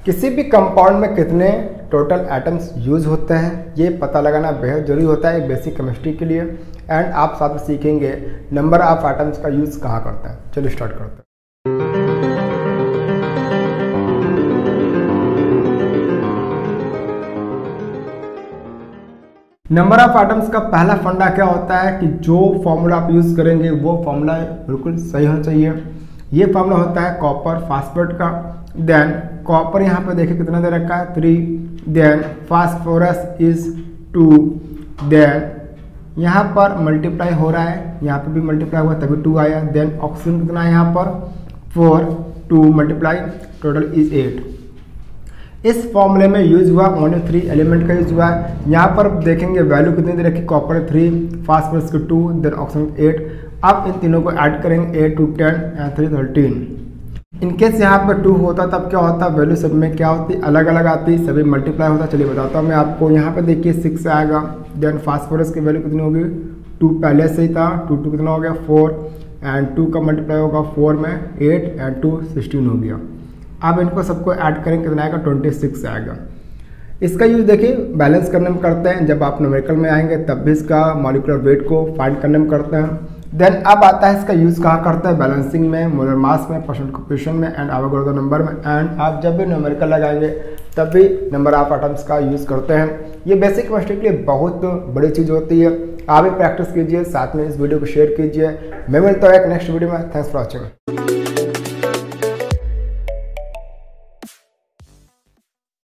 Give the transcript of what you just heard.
किसी भी कंपाउंड में कितने टोटल एटम्स यूज होते हैं ये पता लगाना बेहद जरूरी होता है बेसिक केमिस्ट्री के लिए। एंड आप साथ में सीखेंगे नंबर ऑफ एटम्स का यूज कहाँ करते हैं। चलिए स्टार्ट करते हैं। नंबर ऑफ एटम्स का पहला फंडा क्या होता है कि जो फॉर्मूला आप यूज करेंगे वो फॉर्मूला बिल्कुल सही होना चाहिए। ये फॉर्मूला होता है कॉपर फास्फेट का। देन कॉपर यहाँ पे देखिए कितना दे रखा है 3। Then phosphorus is 2। देन यहाँ पर मल्टीप्लाई हो रहा है, यहाँ पे भी मल्टीप्लाई हुआ तभी 2 आया। देन ऑक्सीजन कितना है यहाँ पर 4, 2 मल्टीप्लाई टोटल इज 8। इस फॉर्मूले में यूज हुआ ओनली 3 एलिमेंट का यूज हुआ है। यहाँ पर देखेंगे वैल्यू कितनी दे रखी, कॉपर 3, फास्फोरस के 2, देन ऑक्सीजन 8। अब इन तीनों को ऐड करेंगे 8 2 10 एंड 3 13। इनकेस यहाँ पर 2 होता तब क्या होता, वैल्यू सब में क्या होती अलग अलग आती, सभी मल्टीप्लाई होता। चलिए बताता हूँ मैं आपको। यहाँ पे देखिए 6 आएगा। देन फास्फोरस की वैल्यू कितनी होगी 2 पहले से ही था, 2 2 कितना हो गया 4 एंड 2 का मल्टीप्लाई होगा 4 में 8 एंड 2 16 हो गया। अब इनको सबको ऐड करेंगे कितना आएगा 26 आएगा। इसका यूज देखिए बैलेंस करने में करते हैं, जब आप न्यूमेरिकल में आएंगे तब भी इसका मॉलिक्यूलर वेट को फाइंड करने में करते हैं। देन अब आता है इसका यूज कहाँ करते हैं, बैलेंसिंग में, मोलर मास में, परसेंट कोएफिशिएंट में एंड एवोगाड्रो नंबर में। एंड आप जब भी न्यूमेरिकल लगाएंगे तब भी नंबर ऑफ एटम्स का यूज करते हैं। ये बेसिक केमिस्ट्री के लिए बहुत बड़ी चीज़ होती है। आप भी प्रैक्टिस कीजिए, साथ में इस वीडियो को शेयर कीजिए। मैं मिलता हूँ एक नेक्स्ट वीडियो में। Thanks for watching.